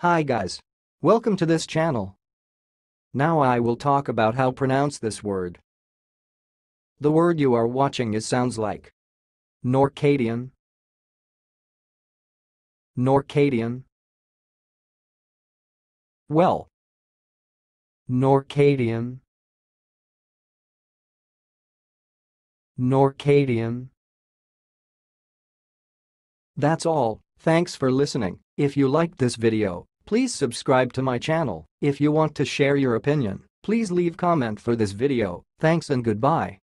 Hi guys. Welcome to this channel. Now I will talk about how pronounce this word. The word you are watching sounds like Norcadian, Norcadian. Well, Norcadian, Norcadian. That's all. Thanks for listening. If you liked this video, please subscribe to my channel. If you want to share your opinion, please leave comment for this video. Thanks and goodbye.